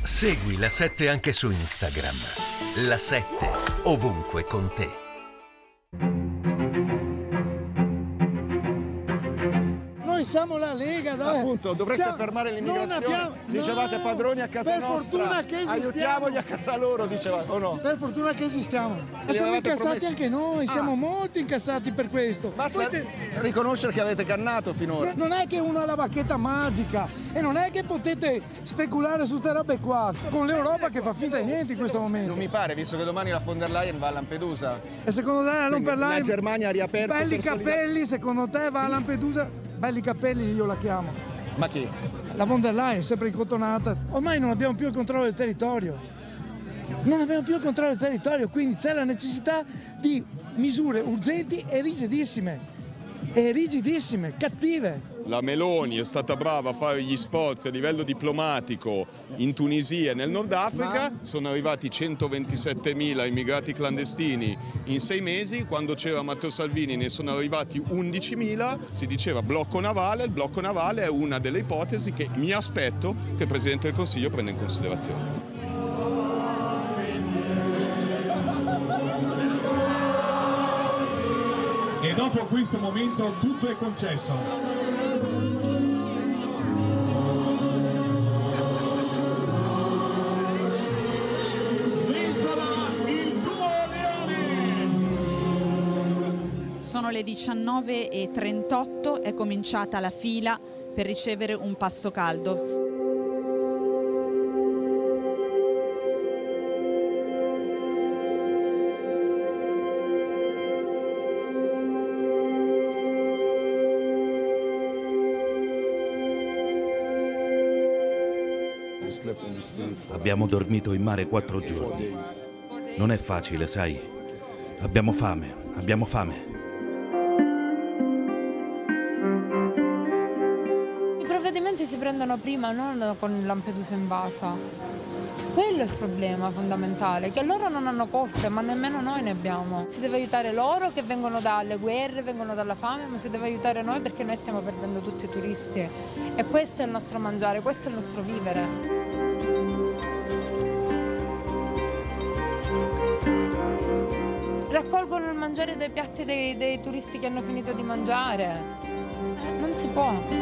Segui La 7 anche su Instagram. La 7, ovunque con te. Noi siamo la Lega, dai. Appunto, dovreste fermare l'immigrazione. Dicevate padroni a casa nostra, aiutiamoli a casa loro, dicevate, o no? Per fortuna che esistiamo. Ma siamo incazzati anche noi, siamo molto incazzati per questo. Basta riconoscere che avete cannato finora. Non è che uno ha la bacchetta magica e non è che potete speculare su queste robe qua con l'Europa che fa finta di niente in questo momento. Non mi pare, visto che domani la von der Leyen va a Lampedusa. E secondo te la von der Leyen, la Germania ha riaperto belli capelli, secondo te va a Lampedusa? Belli capelli io la chiamo. Ma chi? La von der Leyen, sempre incotonata. Ormai non abbiamo più il controllo del territorio. Non abbiamo più il controllo del territorio, quindi c'è la necessità di misure urgenti e rigidissime, cattive. La Meloni è stata brava a fare gli sforzi a livello diplomatico in Tunisia e nel Nord Africa. Sono arrivati 127.000 immigrati clandestini in 6 mesi. Quando c'era Matteo Salvini ne sono arrivati 11.000. Si diceva blocco navale. Il blocco navale è una delle ipotesi che mi aspetto che il Presidente del Consiglio prenda in considerazione. E dopo questo momento tutto è concesso. Sono le 19:38, è cominciata la fila per ricevere un pasto caldo. Abbiamo dormito in mare 4 giorni. Non è facile, sai. Abbiamo fame, abbiamo fame. I provvedimenti si prendono prima, non con Lampedusa invasa. Quello è il problema fondamentale, che loro non hanno colpe, ma nemmeno noi ne abbiamo. Si deve aiutare loro che vengono dalle guerre, vengono dalla fame, ma si deve aiutare noi perché noi stiamo perdendo tutti i turisti. E questo è il nostro mangiare, questo è il nostro vivere. Raccolgono il mangiare dai piatti dei turisti che hanno finito di mangiare. Non si può.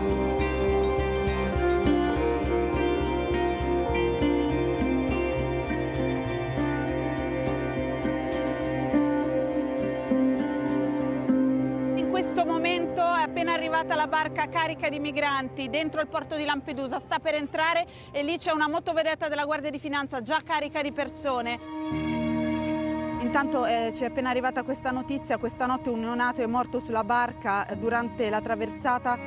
In questo momento è appena arrivata la barca carica di migranti dentro il porto di Lampedusa, sta per entrare e lì c'è una motovedetta della Guardia di Finanza già carica di persone. Intanto ci è appena arrivata questa notizia: questa notte un neonato è morto sulla barca durante la traversata.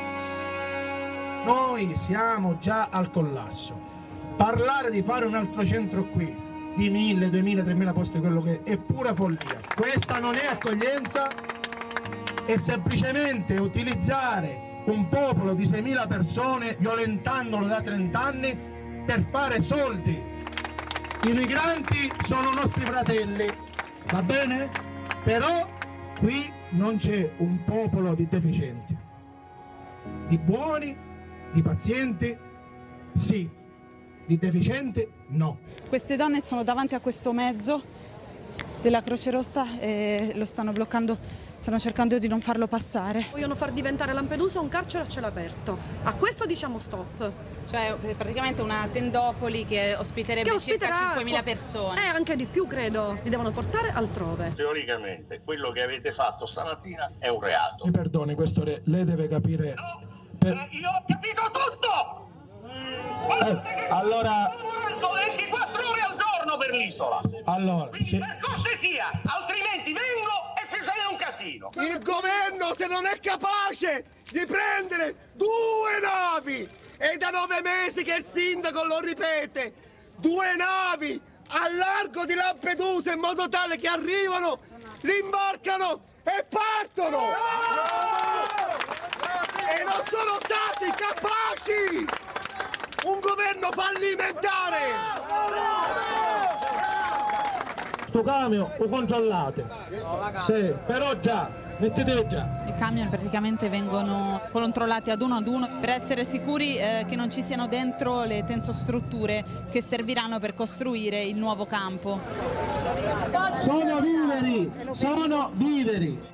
Noi siamo già al collasso. Parlare di fare un altro centro qui, di 1.000, 2.000, 3.000 posti, quello che è pura follia. Questa non è accoglienza, è semplicemente utilizzare un popolo di 6.000 persone, violentandolo da 30 anni, per fare soldi. I migranti sono nostri fratelli, va bene? Però qui non c'è un popolo di deficienti, di buoni, di pazienti, sì, di deficienti no. Queste donne sono davanti a questo mezzo della Croce Rossa e lo stanno bloccando. Stanno cercando di non farlo passare. Vogliono far diventare Lampedusa un carcere a cielo aperto. A questo diciamo stop. Cioè praticamente una tendopoli che ospiterebbe circa 5.000 persone. Anche di più credo. Li devono portare altrove. Teoricamente quello che avete fatto stamattina è un reato. Mi perdoni, questore, lei deve capire... No, io ho capito tutto! Allora... 24 ore al giorno per l'isola. Allora... Quindi per cortesia, altrimenti vengo... un casino. Il governo, se non è capace di prendere 2 navi, è da 9 mesi che il sindaco lo ripete, 2 navi al largo di Lampedusa in modo tale che arrivano, li imbarcano e partono. E non sono stati capaci. Un governo fallimentare. Sto camion lo controllate, sì, però già Mettetevi già. I camion praticamente vengono controllati ad uno per essere sicuri che non ci siano dentro le tensostrutture che serviranno per costruire il nuovo campo. Sono viveri, sono viveri.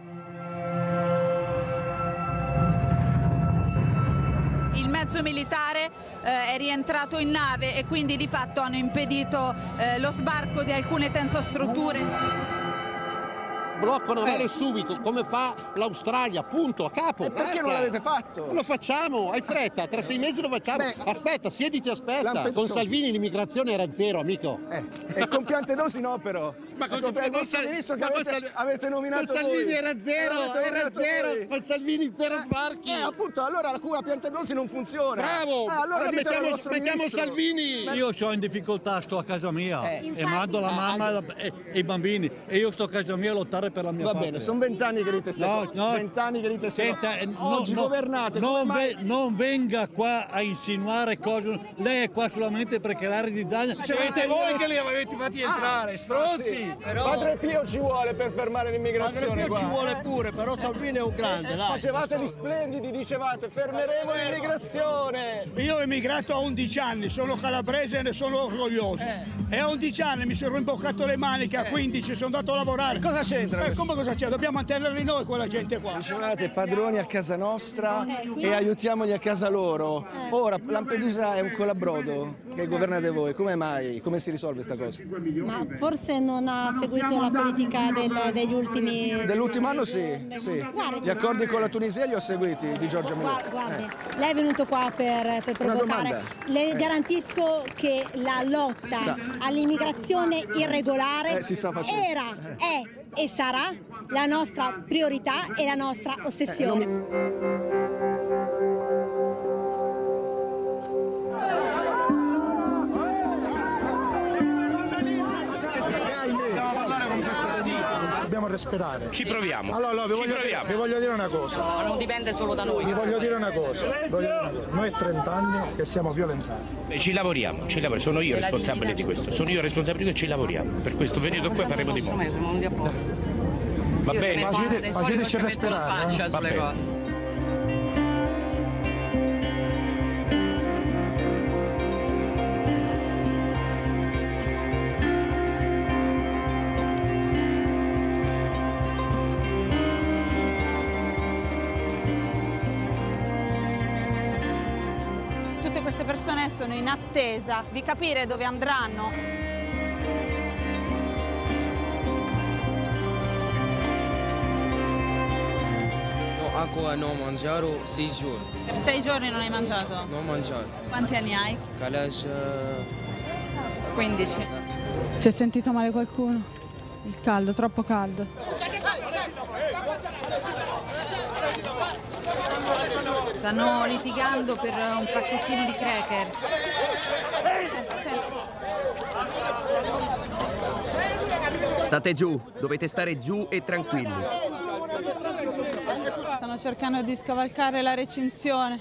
Il mezzo militare è rientrato in nave e quindi di fatto hanno impedito lo sbarco di alcune tensostrutture. Blocco navale subito, come fa l'Australia, punto, a capo. E perché non l'avete fatto? Lo facciamo, hai fretta, tra 6 mesi lo facciamo. Aspetta, siediti, aspetta. Con Salvini l'immigrazione era zero, amico. E con Piantedosi no, però. Ma con ministro che avete nominato con Salvini voi. era zero, con Salvini zero sbarchi. Appunto, allora la cura Piantedosi non funziona. Bravo, allora mettiamo Salvini. Io sono in difficoltà, sto a casa mia e mando la mamma e i bambini e io sto a casa mia a lottare per la mia patria. patria. Va bene, sono 20 anni che dite se 20 anni che dite se oggi governate. Non venga qua a insinuare cose. Lei è qua solamente per creare zizzania. Siete voi che li avete fatti entrare, stronzi. Padre Pio ci vuole per fermare l'immigrazione. Padre Pio ci vuole pure, però Salvini è un grande, dai. Facevate gli splendidi, dicevate fermeremo l'immigrazione. Io ho emigrato a 11 anni, sono calabrese e ne sono orgoglioso. E a 11 anni mi sono rimboccato le maniche, a 15 sono andato a lavorare. Cosa c'entra? Come cosa c'è? Dobbiamo mantenerli noi quella gente qua. Dicevate padroni a casa nostra e aiutiamoli a casa loro. Ora Lampedusa è un colabrodo che governate voi. Come mai? Come si risolve questa cosa? Ma forse non ha seguito la politica degli ultimi... Dell'ultimo anno sì. Guardi, Gli accordi con la Tunisia li ho seguiti di Giorgia Meloni. Guardi, lei è venuto qua per provocare. Le garantisco che la lotta all'immigrazione irregolare era, è e sarà la nostra priorità e la nostra ossessione. Dobbiamo respirare. Ci proviamo. Allora, vi voglio dire una cosa. No, non dipende solo da noi. Vi voglio dire una cosa. Noi 30 anni che siamo violentati. Ci lavoriamo. Sono io responsabile di questo. Sono io responsabile e ci lavoriamo. Per questo venuto qua faremo di modo. Siamo venuti apposta. Va bene. Faceteci respirare. Va bene. Queste persone sono in attesa di capire dove andranno. No, ancora non mangiato 6 giorni. Per 6 giorni non hai mangiato? Non ho mangiato. Quanti anni hai? Kalash 15. Si è sentito male qualcuno? Il caldo, troppo caldo. Stanno litigando per un pacchettino di crackers. State giù, dovete stare giù e tranquilli. Stanno cercando di scavalcare la recinzione.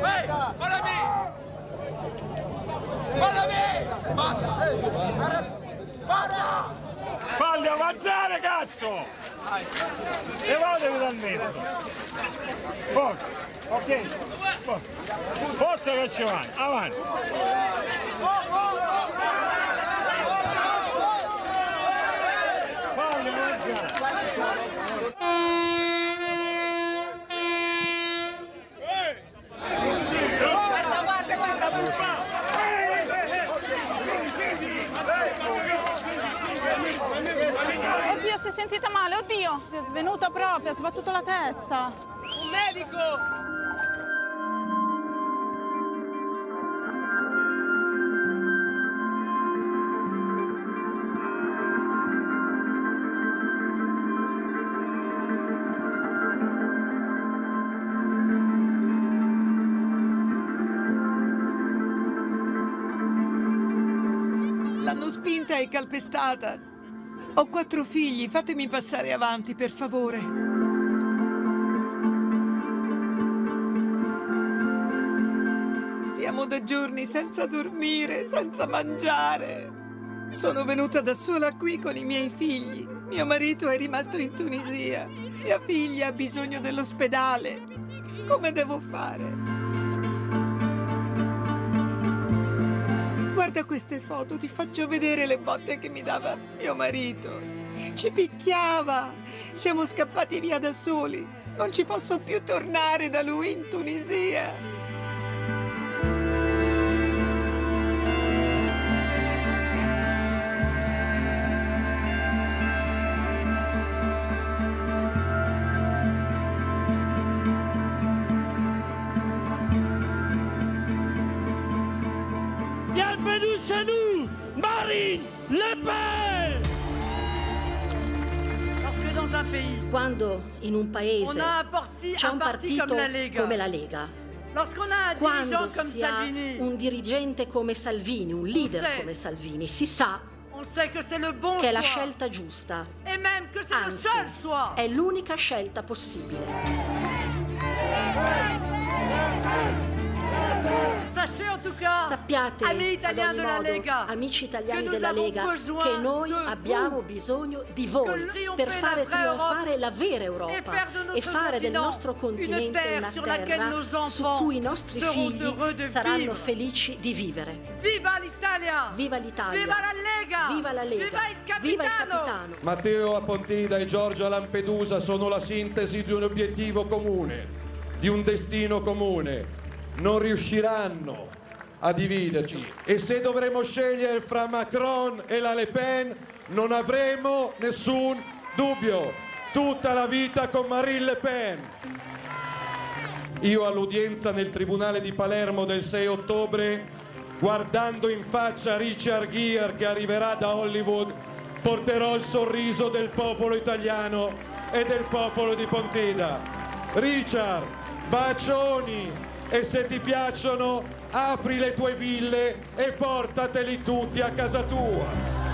Falli avanzare, cazzo! Levatevi dal mezzo. Forza, ok. Forza che ci vai, avanti. Falli avanzare. Guarda. Oddio, si è sentita male, oddio! Si è svenuta proprio, ha sbattuto la testa. Un medico! L'hanno spinta e calpestata. Ho 4 figli, fatemi passare avanti, per favore. Stiamo da giorni senza dormire, senza mangiare. Sono venuta da sola qui con i miei figli. Mio marito è rimasto in Tunisia. Mia figlia ha bisogno dell'ospedale. Come devo fare? Guarda queste foto, ti faccio vedere le botte che mi dava mio marito. Ci picchiava. Siamo scappati via da soli. Non ci posso più tornare da lui in Tunisia. Bienvenue chez nous, Marine Le Pen! Quando in un paese c'è un partito come la Lega, quando si ha un dirigente come Salvini, un leader come Salvini, si sa che è la scelta giusta, anzi, è l'unica scelta possibile. Sappiate, ad ogni modo, amici italiani della Lega, che noi abbiamo bisogno di voi per fare trionfare la vera Europa e fare del nostro continente una terra su cui i nostri figli saranno felici di vivere. Viva l'Italia! Viva l'Italia! Viva la Lega! Viva la Lega! Viva il capitano! Matteo a Pontida e Giorgio a Lampedusa sono la sintesi di un obiettivo comune, di un destino comune. Non riusciranno a dividerci e se dovremo scegliere fra Macron e la Le Pen non avremo nessun dubbio, tutta la vita con Marine Le Pen. Io all'udienza nel Tribunale di Palermo del 6 ottobre, guardando in faccia Richard Gere che arriverà da Hollywood, porterò il sorriso del popolo italiano e del popolo di Pontida. Richard, bacioni! E se ti piacciono, apri le tue ville e portateli tutti a casa tua.